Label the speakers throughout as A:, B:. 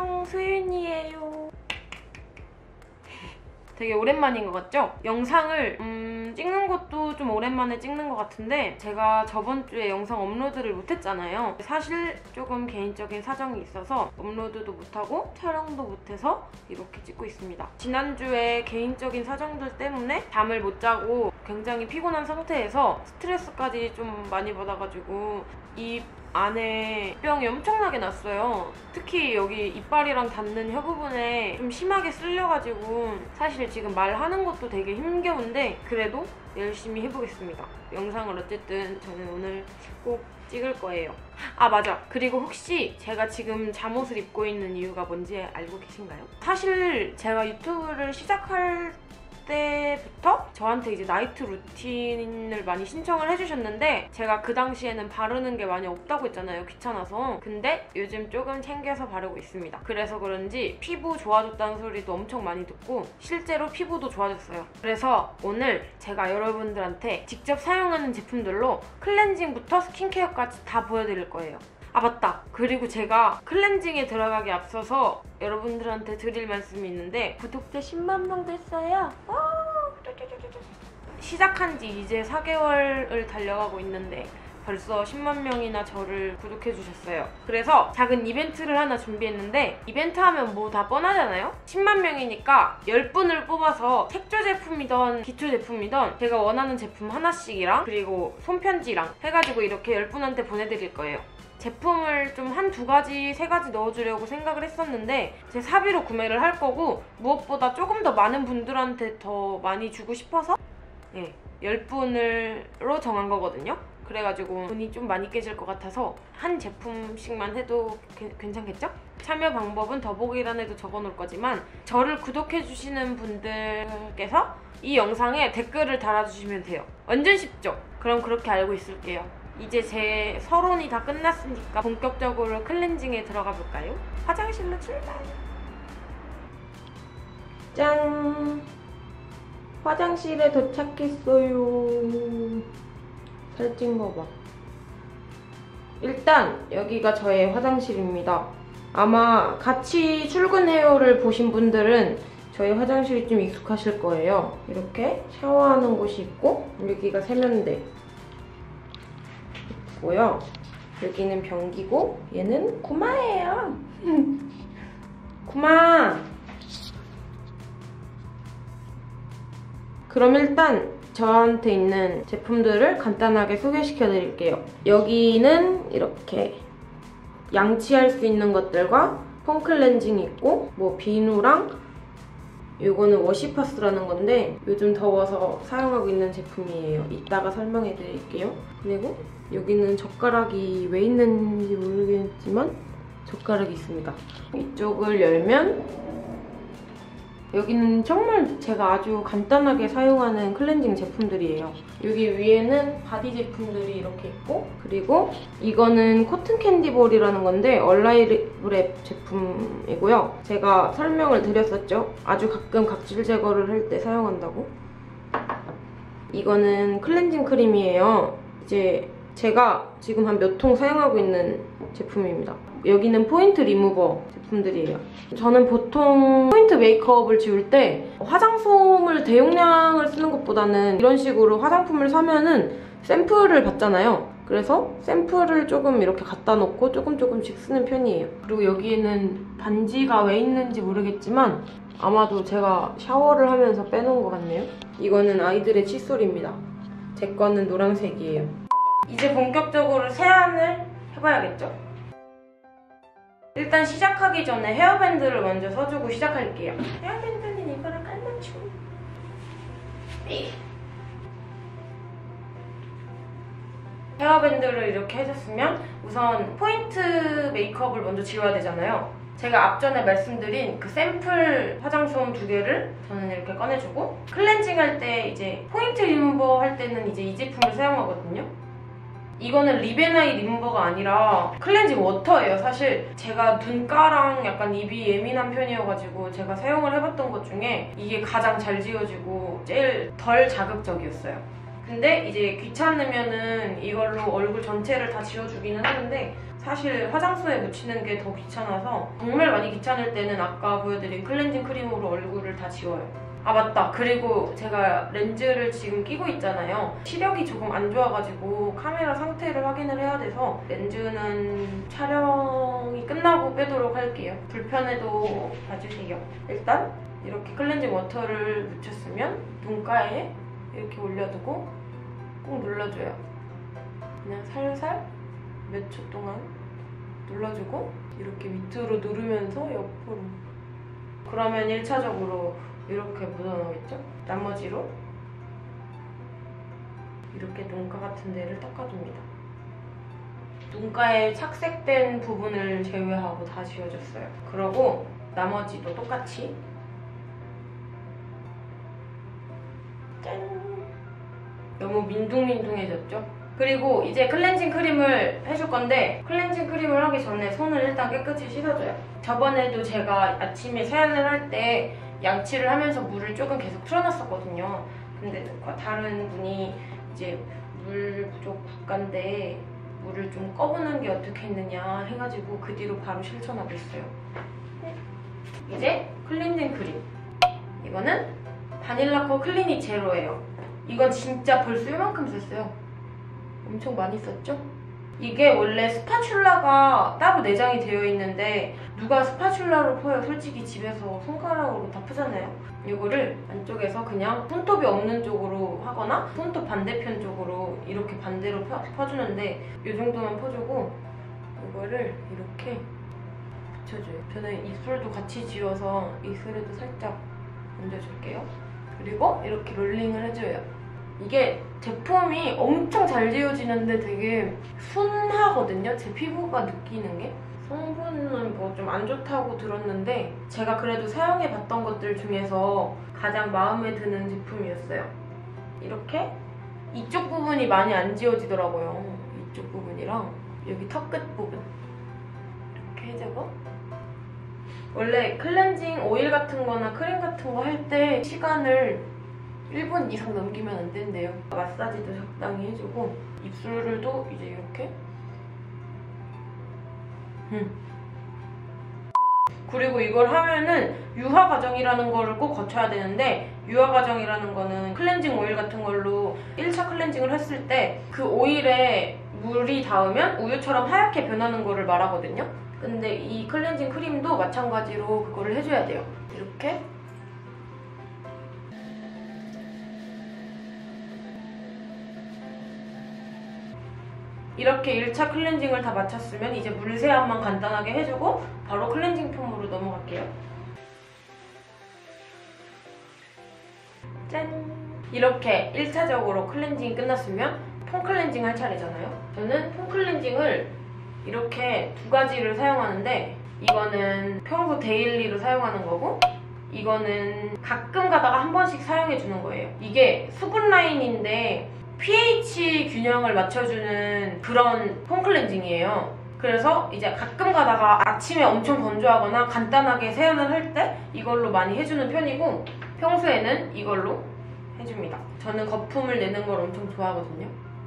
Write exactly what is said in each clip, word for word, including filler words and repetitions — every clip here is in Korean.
A: 안녕, 수윤이에요. 되게 오랜만인 것 같죠? 영상을 음, 찍는 것도 좀 오랜만에 찍는 것 같은데 제가 저번 주에 영상 업로드를 못했잖아요. 사실 조금 개인적인 사정이 있어서 업로드도 못하고 촬영도 못해서 이렇게 찍고 있습니다. 지난주에 개인적인 사정들 때문에 잠을 못 자고 굉장히 피곤한 상태에서 스트레스까지 좀 많이 받아가지고 입 안에 병이 엄청나게 났어요. 특히 여기 이빨이랑 닿는 혀 부분에 좀 심하게 쓸려가지고 사실 지금 말하는 것도 되게 힘겨운데 그래도 열심히 해보겠습니다. 영상을 어쨌든 저는 오늘 꼭 찍을 거예요. 아 맞아, 그리고 혹시 제가 지금 잠옷을 입고 있는 이유가 뭔지 알고 계신가요? 사실 제가 유튜브를 시작할 때부터 저한테 이제 나이트 루틴을 많이 신청을 해주셨는데 제가 그 당시에는 바르는 게 많이 없다고 했잖아요. 귀찮아서. 근데 요즘 조금 챙겨서 바르고 있습니다. 그래서 그런지 피부 좋아졌다는 소리도 엄청 많이 듣고 실제로 피부도 좋아졌어요. 그래서 오늘 제가 여러분들한테 직접 사용하는 제품들로 클렌징부터 스킨케어까지 다 보여드릴 거예요. 아 맞다, 그리고 제가 클렌징에 들어가기 앞서서 여러분들한테 드릴 말씀이 있는데 구독자 십만 명 됐어요. 시작한 지 이제 사 개월을 달려가고 있는데 벌써 십만 명이나 저를 구독해주셨어요. 그래서 작은 이벤트를 하나 준비했는데 이벤트 하면 뭐 다 뻔하잖아요? 십만 명이니까 열 분을 뽑아서 색조 제품이던 기초 제품이던 제가 원하는 제품 하나씩이랑 그리고 손편지랑 해가지고 이렇게 열 분한테 보내드릴 거예요. 제품을 좀 한 두 가지, 세 가지 넣어주려고 생각을 했었는데 제 사비로 구매를 할 거고 무엇보다 조금 더 많은 분들한테 더 많이 주고 싶어서 네, 열 분으로 정한 거거든요. 그래가지고 돈이 좀 많이 깨질 것 같아서 한 제품씩만 해도 게, 괜찮겠죠? 참여 방법은 더보기란에도 적어놓을 거지만 저를 구독해주시는 분들께서 이 영상에 댓글을 달아주시면 돼요. 완전 쉽죠? 그럼 그렇게 알고 있을게요. 이제 제 서론이 다 끝났으니까 본격적으로 클렌징에 들어가 볼까요? 화장실로 출발! 짠! 화장실에 도착했어요. 살찐 거 봐. 일단 여기가 저의 화장실입니다. 아마 같이 출근해요를 보신 분들은 저희 화장실이 좀 익숙하실 거예요. 이렇게 샤워하는 곳이 있고 여기가 세면대 고요. 여기는 변기고 얘는 구마예요. 구마! 그럼 일단 저한테 있는 제품들을 간단하게 소개시켜 드릴게요. 여기는 이렇게 양치할 수 있는 것들과 폼클렌징 있고 뭐 비누랑 이거는 워시파스라는 건데 요즘 더워서 사용하고 있는 제품이에요. 이따가 설명해 드릴게요. 그리고 여기는 젓가락이 왜 있는지 모르겠지만 젓가락이 있습니다. 이쪽을 열면 여기는 정말 제가 아주 간단하게 사용하는 클렌징 제품들이에요. 여기 위에는 바디 제품들이 이렇게 있고 그리고 이거는 코튼 캔디볼이라는 건데 얼라이브랩 제품이고요. 제가 설명을 드렸었죠. 아주 가끔 각질 제거를 할 때 사용한다고. 이거는 클렌징 크림이에요. 이제 제가 지금 한 몇 통 사용하고 있는 제품입니다. 여기는 포인트 리무버 제품들이에요. 저는 보통 포인트 메이크업을 지울 때 화장솜을 대용량을 쓰는 것보다는 이런 식으로 화장품을 사면은 샘플을 받잖아요. 그래서 샘플을 조금 이렇게 갖다 놓고 조금 조금씩 쓰는 편이에요. 그리고 여기에는 반지가 왜 있는지 모르겠지만 아마도 제가 샤워를 하면서 빼놓은 것 같네요. 이거는 아이들의 칫솔입니다. 제 거는 노란색이에요. 이제 본격적으로 세안을 해봐야겠죠? 일단 시작하기 전에 헤어밴드를 먼저 써주고 시작할게요. 헤어밴드는 이거랑 깔맞춤. 헤어밴드를 이렇게 해줬으면 우선 포인트 메이크업을 먼저 지워야 되잖아요. 제가 앞전에 말씀드린 그 샘플 화장솜 두 개를 저는 이렇게 꺼내주고 클렌징 할 때 이제 포인트 리무버 할 때는 이제 이 제품을 사용하거든요. 이거는 리베나이 리무버가 아니라 클렌징 워터예요. 사실 제가 눈가랑 약간 입이 예민한 편이어가지고 제가 사용을 해봤던 것 중에 이게 가장 잘 지워지고 제일 덜 자극적이었어요. 근데 이제 귀찮으면은 이걸로 얼굴 전체를 다 지워주기는 하는데 사실 화장솜에 묻히는 게 더 귀찮아서 정말 많이 귀찮을 때는 아까 보여드린 클렌징 크림으로 얼굴을 다 지워요. 아 맞다, 그리고 제가 렌즈를 지금 끼고 있잖아요. 시력이 조금 안 좋아가지고 카메라 상태를 확인을 해야 돼서 렌즈는 촬영이 끝나고 빼도록 할게요. 불편해도 봐주세요. 일단 이렇게 클렌징 워터를 묻혔으면 눈가에 이렇게 올려두고 꾹 눌러줘요. 그냥 살살 몇 초 동안 눌러주고 이렇게 밑으로 누르면서 옆으로. 그러면 일 차적으로 이렇게 묻어나오겠죠? 나머지로 이렇게 눈가 같은 데를 닦아줍니다. 눈가에 착색된 부분을 제외하고 다 지워줬어요. 그러고 나머지도 똑같이 짠! 너무 민둥민둥해졌죠? 그리고 이제 클렌징 크림을 해줄 건데 클렌징 크림을 하기 전에 손을 일단 깨끗이 씻어줘요. 저번에도 제가 아침에 세안을 할 때 양치를 하면서 물을 조금 계속 틀어놨었거든요. 근데 다른 분이 이제 물 부족 바간데 물을 좀 꺼부는 게 어떻게 있느냐 해가지고 그 뒤로 바로 실천하고 있어요. 이제 클렌징 크림. 이거는 바닐라코 클리닉 제로예요. 이건 진짜 벌써 이만큼 썼어요. 엄청 많이 썼죠? 이게 원래 스파츌라가 따로 내장이 되어 있는데 누가 스파츌라로 퍼요? 솔직히 집에서 손가락으로 다 푸잖아요. 이거를 안쪽에서 그냥 손톱이 없는 쪽으로 하거나 손톱 반대편 쪽으로 이렇게 반대로 펴, 퍼주는데 이 정도만 퍼주고 이거를 이렇게 붙여줘요. 저는 입술도 같이 지워서 입술에도 살짝 얹어줄게요. 그리고 이렇게 롤링을 해줘요. 이게 제품이 엄청 잘 지워지는데 되게 순하거든요. 제 피부가 느끼는 게. 성분은 뭐 좀 안 좋다고 들었는데 제가 그래도 사용해봤던 것들 중에서 가장 마음에 드는 제품이었어요. 이렇게 이쪽 부분이 많이 안 지워지더라고요. 이쪽 부분이랑 여기 턱 끝 부분 이렇게 해주고 원래 클렌징 오일 같은 거나 크림 같은 거 할 때 시간을 일 분 이상 넘기면 안 된대요. 마사지도 적당히 해주고 입술도 이제 이렇게 음. 그리고 이걸 하면은 유화 과정이라는 거를 꼭 거쳐야 되는데 유화 과정이라는 거는 클렌징 오일 같은 걸로 일 차 클렌징을 했을 때 그 오일에 물이 닿으면 우유처럼 하얗게 변하는 거를 말하거든요. 근데 이 클렌징 크림도 마찬가지로 그거를 해줘야 돼요. 이렇게 이렇게 일 차 클렌징을 다 마쳤으면 이제 물세안만 간단하게 해주고 바로 클렌징 폼으로 넘어갈게요. 짠! 이렇게 일 차적으로 클렌징이 끝났으면 폼 클렌징 할 차례잖아요. 저는 폼 클렌징을 이렇게 두 가지를 사용하는데 이거는 평소 데일리로 사용하는 거고 이거는 가끔 가다가 한 번씩 사용해주는 거예요. 이게 수분 라인인데 피에이치 균형을 맞춰주는 그런 폼 클렌징이에요. 그래서 이제 가끔 가다가 아침에 엄청 건조하거나 간단하게 세안을 할 때 이걸로 많이 해주는 편이고 평소에는 이걸로 해줍니다. 저는 거품을 내는 걸 엄청 좋아하거든요.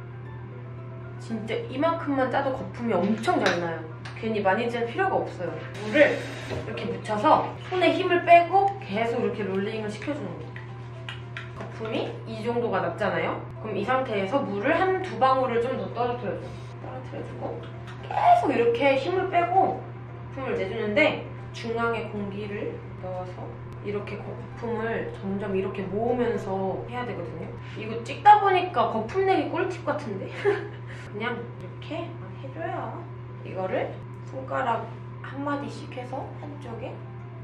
A: 진짜 이만큼만 짜도 거품이 엄청 잘 나요. 괜히 많이 짤 필요가 없어요. 물을 이렇게 묻혀서 손에 힘을 빼고 계속 이렇게 롤링을 시켜주는 거예요. 거품이 이 정도가 났잖아요. 그럼 이 상태에서 물을 한 두 방울을 좀 더 떨어뜨려줘요. 떨어뜨려주고 계속 이렇게 힘을 빼고 거품을 내주는데 중앙에 공기를 넣어서 이렇게 거품을 점점 이렇게 모으면서 해야 되거든요. 이거 찍다 보니까 거품 내기 꿀팁 같은데? 그냥 이렇게 해줘야 이거를 손가락 한 마디씩 해서 한쪽에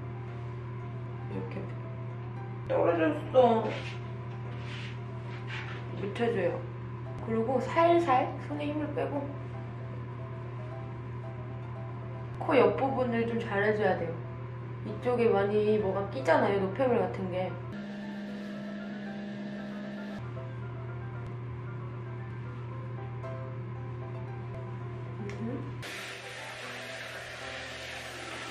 A: 이렇게 떨어졌어. 묻혀줘요. 그리고 살살 손에 힘을 빼고 코 옆부분을 좀 잘해줘야 돼요. 이쪽에 많이 뭐가 끼잖아요. 노폐물 같은 게.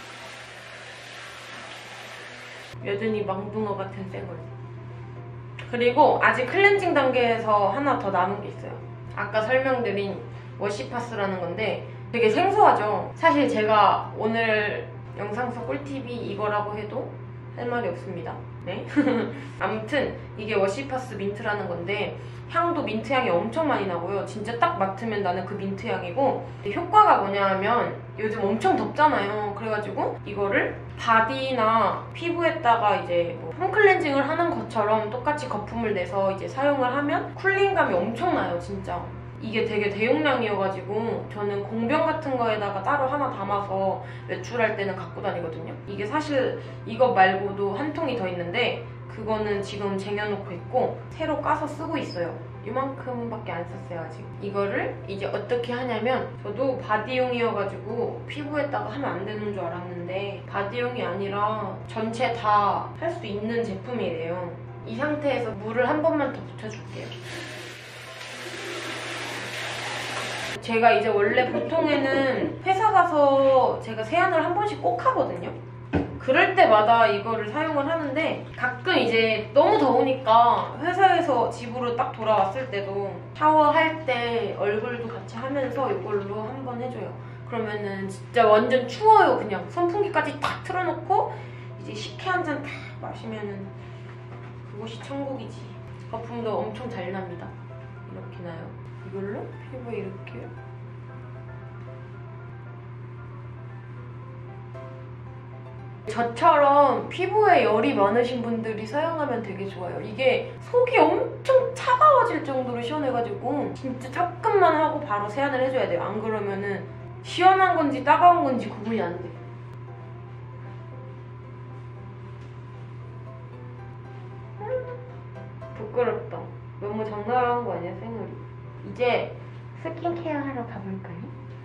A: 여전히 망둥어 같은 쌩얼. 그리고 아직 클렌징 단계에서 하나 더 남은 게 있어요. 아까 설명드린 워시파스라는 건데 되게 생소하죠? 사실 제가 오늘 영상 속 꿀팁이 이거라고 해도 할 말이 없습니다. 네? 아무튼 이게 워시파스 민트라는 건데 향도 민트 향이 엄청 많이 나고요. 진짜 딱 맡으면 나는 그 민트 향이고, 효과가 뭐냐 하면 요즘 엄청 덥잖아요. 그래가지고 이거를 바디나 피부에다가 이제 뭐 홈클렌징을 하는 것처럼 똑같이 거품을 내서 이제 사용을 하면 쿨링감이 엄청나요, 진짜. 이게 되게 대용량이어가지고 저는 공병 같은 거에다가 따로 하나 담아서 외출할 때는 갖고 다니거든요. 이게 사실 이거 말고도 한 통이 더 있는데 그거는 지금 쟁여놓고 있고 새로 까서 쓰고 있어요. 이만큼밖에 안 썼어요, 아직. 이거를 이제 어떻게 하냐면, 저도 바디용이어가지고 피부에다가 하면 안 되는 줄 알았는데 바디용이 아니라 전체 다 할 수 있는 제품이래요. 이 상태에서 물을 한 번만 더 붙여줄게요. 제가 이제 원래 보통에는 회사 가서 제가 세안을 한 번씩 꼭 하거든요. 그럴 때마다 이거를 사용을 하는데 가끔 이제 너무 더우니까 회사에서 집으로 딱 돌아왔을 때도 샤워할 때 얼굴도 같이 하면서 이걸로 한번 해줘요. 그러면은 진짜 완전 추워요. 그냥 선풍기까지 딱 틀어놓고 이제 식혜 한 잔 딱 마시면은 그곳이 천국이지. 거품도 엄청 잘 납니다. 이렇게 나요. 이걸로 피부에 이렇게 저처럼 피부에 열이 많으신 분들이 사용하면 되게 좋아요. 이게 속이 엄청 차가워질 정도로 시원해가지고 진짜 조금만 하고 바로 세안을 해줘야 돼요. 안 그러면은 시원한 건지 따가운 건지 구분이 안 돼. 부끄럽다. 너무 적나라한 거 아니야, 생얼이? 이제 스킨케어 하러 가볼까요?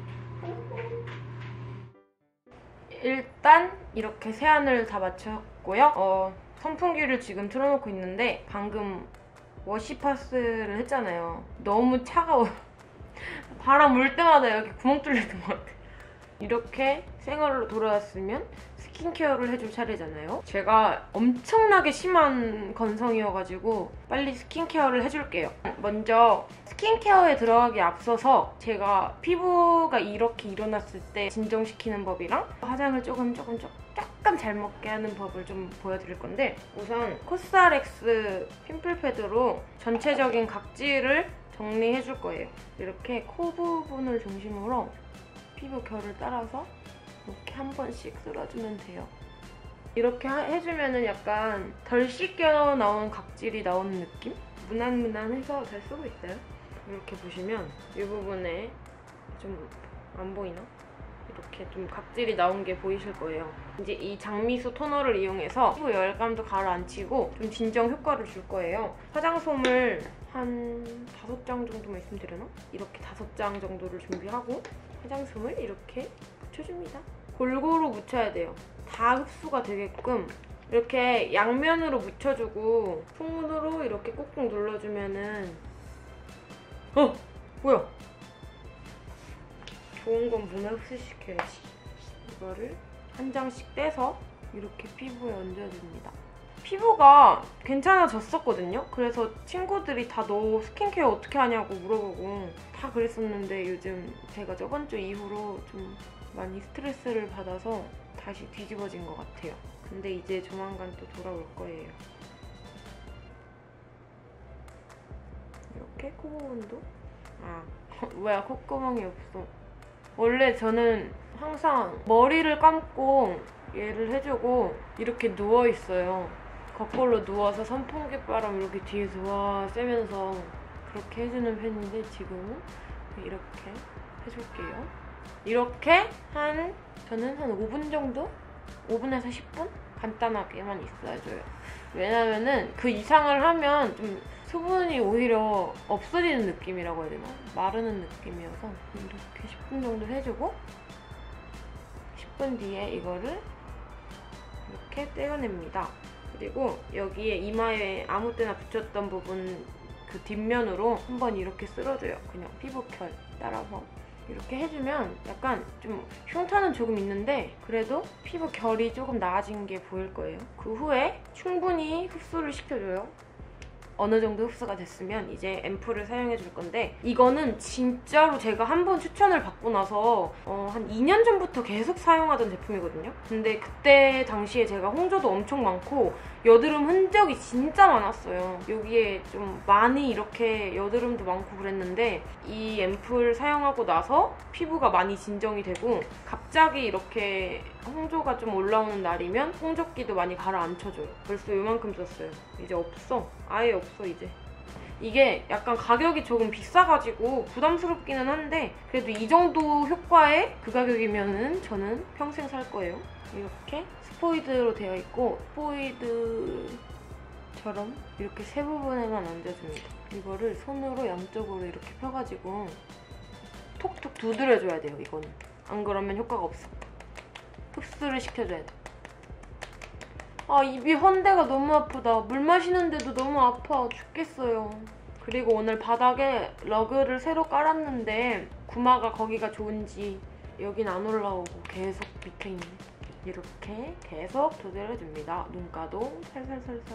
A: 일단 이렇게 세안을 다 마쳤고요. 어, 선풍기를 지금 틀어놓고 있는데 방금 워시파스를 했잖아요. 너무 차가워요. 바람 물 때마다 여기 구멍 뚫리는 것 같아요. 이렇게 생얼로 돌아왔으면 스킨케어를 해줄 차례잖아요. 제가 엄청나게 심한 건성이어가지고 빨리 스킨케어를 해줄게요. 먼저 스킨케어에 들어가기 앞서서 제가 피부가 이렇게 일어났을 때 진정시키는 법이랑 화장을 조금 조금 조금 조금 잘 먹게 하는 법을 좀 보여드릴 건데, 우선 코스알엑스 핀플 패드로 전체적인 각질을 정리해줄 거예요. 이렇게 코 부분을 중심으로 피부 결을 따라서 이렇게 한 번씩 쓸어주면 돼요. 이렇게 해주면은 약간 덜 씻겨 나온 각질이 나오는 느낌? 무난무난해서 잘 쓰고 있어요. 이렇게 보시면 이 부분에 좀 안 보이나? 이렇게 좀 각질이 나온 게 보이실 거예요. 이제 이 장미수 토너를 이용해서 피부 열감도 가라앉히고 좀 진정 효과를 줄 거예요. 화장솜을 한 다섯 장 정도만 있으면 되려나? 이렇게 다섯 장 정도를 준비하고 화장솜을 이렇게 묻혀줍니다. 골고루 묻혀야 돼요. 다 흡수가 되게끔 이렇게 양면으로 묻혀주고 손으로 이렇게 꾹꾹 눌러주면은 어! 뭐야? 좋은 건 문에 흡수시켜야지. 이거를 한 장씩 떼서 이렇게 피부에 얹어줍니다. 피부가 괜찮아졌었거든요. 그래서 친구들이 다 너 스킨케어 어떻게 하냐고 물어보고 다 그랬었는데 요즘 제가 저번 주 이후로 좀 많이 스트레스를 받아서 다시 뒤집어진 것 같아요. 근데 이제 조만간 또 돌아올 거예요. 이렇게 콧부분도 아 뭐야 콧구멍이 없어. 원래 저는 항상 머리를 감고 얘를 해주고 이렇게 누워있어요. 거꾸로 누워서 선풍기 바람 이렇게 뒤에서 와 쐬면서 그렇게 해주는 편인데 지금은 이렇게 해줄게요. 이렇게 한 저는 한 오 분 정도? 오 분에서 십 분? 간단하게만 있어줘요. 왜냐면은 그 이상을 하면 좀 수분이 오히려 없어지는 느낌이라고 해야 되나? 마르는 느낌이어서 이렇게 십 분 정도 해주고 십 분 뒤에 이거를 이렇게 떼어냅니다. 그리고 여기에 이마에 아무 때나 붙였던 부분 그 뒷면으로 한번 이렇게 쓸어줘요. 그냥 피부 결 따라서 이렇게 해주면 약간 좀 흉터는 조금 있는데 그래도 피부 결이 조금 나아진 게 보일 거예요. 그 후에 충분히 흡수를 시켜줘요. 어느 정도 흡수가 됐으면 이제 앰플을 사용해 줄 건데, 이거는 진짜로 제가 한 번 추천을 받고 나서 어, 한 이 년 전부터 계속 사용하던 제품이거든요. 근데 그때 당시에 제가 홍조도 엄청 많고 여드름 흔적이 진짜 많았어요. 여기에 좀 많이 이렇게 여드름도 많고 그랬는데, 이 앰플 사용하고 나서 피부가 많이 진정이 되고, 갑자기 이렇게 홍조가 좀 올라오는 날이면 홍조기도 많이 가라앉혀줘요. 벌써 요만큼 썼어요. 이제 없어. 아예 없어 이제. 이게 약간 가격이 조금 비싸가지고 부담스럽기는 한데, 그래도 이 정도 효과에 그 가격이면은 저는 평생 살 거예요. 이렇게 스포이드로 되어 있고, 스포이드처럼 이렇게 세 부분에만 얹어줍니다. 이거를 손으로 양쪽으로 이렇게 펴가지고 톡톡 두드려줘야 돼요, 이거는. 안 그러면 효과가 없어. 흡수를 시켜줘야 돼. 아, 입이 헌데가 너무 아프다. 물 마시는데도 너무 아파 죽겠어요. 그리고 오늘 바닥에 러그를 새로 깔았는데 구마가 거기가 좋은지 여긴 안 올라오고 계속 밑에 있네. 이렇게 계속 두드려줍니다. 눈가도 살살살살.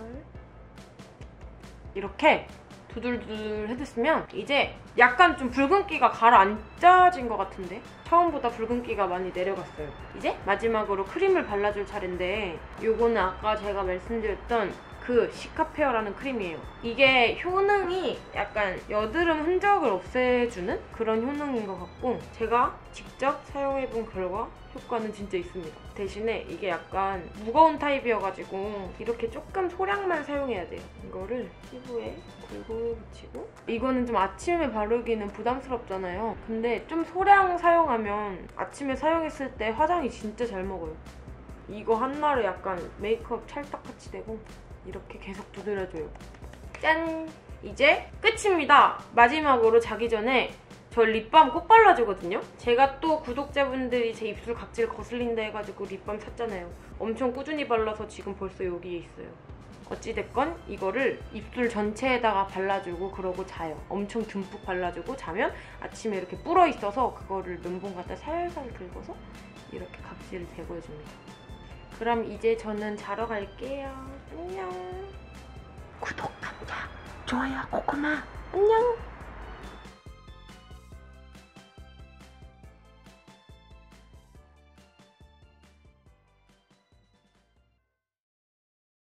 A: 이렇게 두들두들 해줬으면 이제 약간 좀 붉은기가 가라앉아진 것 같은데? 처음보다 붉은기가 많이 내려갔어요. 이제 마지막으로 크림을 발라줄 차례인데, 요거는 아까 제가 말씀드렸던 그 시카페어라는 크림이에요. 이게 효능이 약간 여드름 흔적을 없애주는 그런 효능인 것 같고, 제가 직접 사용해본 결과 효과는 진짜 있습니다. 대신에 이게 약간 무거운 타입이어가지고 이렇게 조금 소량만 사용해야 돼요. 이거를 피부에 골고루 붙이고, 이거는 좀 아침에 바르기는 부담스럽잖아요. 근데 좀 소량 사용하면 아침에 사용했을 때 화장이 진짜 잘 먹어요. 이거 하나로 약간 메이크업 찰떡같이 되고, 이렇게 계속 두드려줘요. 짠! 이제 끝입니다. 마지막으로 자기 전에 저 립밤 꼭 발라주거든요. 제가 또 구독자분들이 제 입술 각질 거슬린다 해가지고 립밤 샀잖아요. 엄청 꾸준히 발라서 지금 벌써 여기에 있어요. 어찌됐건 이거를 입술 전체에다가 발라주고 그러고 자요. 엄청 듬뿍 발라주고 자면 아침에 이렇게 불어있어서 그거를 면봉 갖다 살살 긁어서 이렇게 각질을 제거해줍니다. 그럼 이제 저는 자러 갈게요. 안녕. 구독, 감자, 좋아요, 고구마. 안녕.